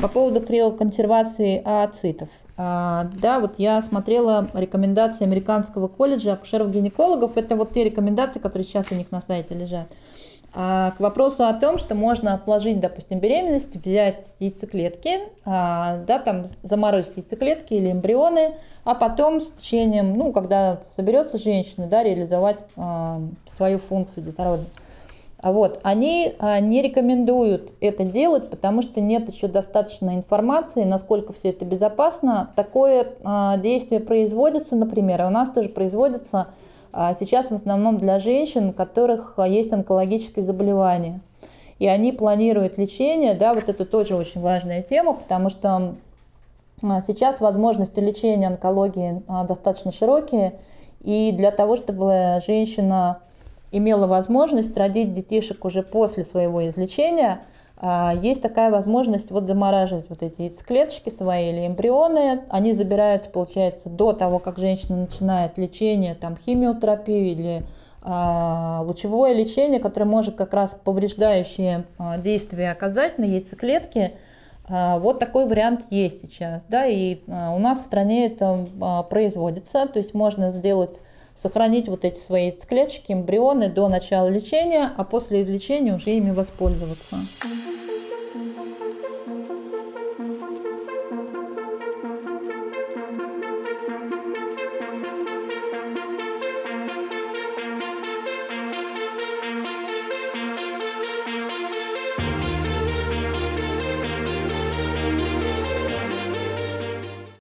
По поводу криоконсервации oocytов. Да, вот я смотрела рекомендации Американского колледжа акушеров-гинекологов. Это вот те рекомендации, которые сейчас у них на сайте лежат. К вопросу о том, что можно отложить, допустим, беременность, взять яйцеклетки, да, там заморозить яйцеклетки или эмбрионы, а потом с течением, ну, когда соберется женщина, да, реализовать свою функцию детородную. Вот. Они не рекомендуют это делать, потому что нет еще достаточно информации, насколько все это безопасно. Такое действие производится, например, у нас тоже производится сейчас в основном для женщин, у которых есть онкологические заболевания. И они планируют лечение, да, вот это тоже очень важная тема, потому что сейчас возможности лечения онкологии достаточно широкие, и для того, чтобы женщина имела возможность родить детишек уже после своего излечения, есть такая возможность вот замораживать вот эти яйцеклеточки свои или эмбрионы. Они забираются, получается, до того, как женщина начинает лечение, там, химиотерапию или лучевое лечение, которое может как раз повреждающие действия оказать на яйцеклетки. Вот такой вариант есть сейчас. Да, и у нас в стране это производится, то есть можно сохранить вот эти свои яйцеклеточки, эмбрионы до начала лечения, а после лечения уже ими воспользоваться.